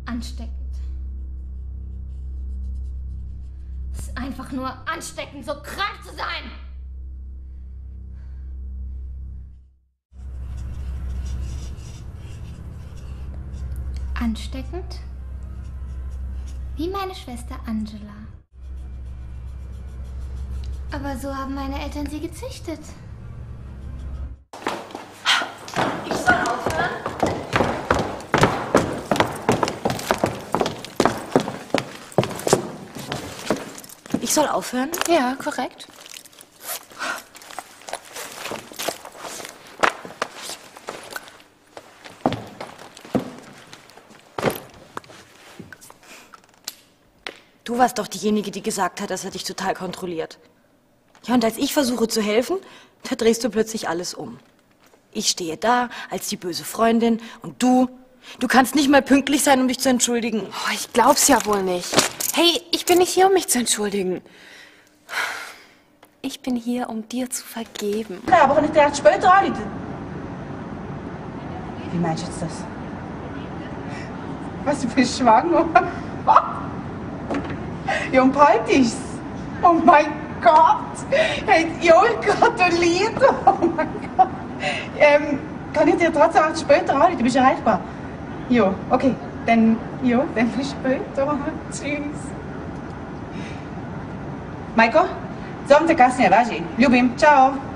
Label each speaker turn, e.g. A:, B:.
A: ansteckend. Es ist einfach nur ansteckend, so krank zu sein. Ansteckend? Wie meine Schwester Angela. Aber so haben meine Eltern sie gezüchtet.
B: Ich soll aufhören? Ich soll aufhören?
C: Ja, korrekt.
B: Du warst doch diejenige, die gesagt hat, dass er dich total kontrolliert. Ja, und als ich versuche zu helfen, da drehst du plötzlich alles um. Ich stehe da als die böse Freundin und du kannst nicht mal pünktlich sein, um dich zu entschuldigen.
C: Oh, ich glaub's ja wohl nicht. Hey, ich bin nicht hier, um mich zu entschuldigen. Ich bin hier, um dir zu vergeben.
D: Ja, aber kann ich dir erst später anrufen? Wie meinst du jetzt das? Was, du bist schwanger? Ja, und bald ist's. Oh mein Gott! Hey, Joel, gratuliert! Oh mein Gott! Kann ich dir trotzdem erst später anrufen? Du bist erreichbar? Ja, okay. Dann bis später. Tschüss. Majko, zamte kasnije, važi. Ljubim. Ciao.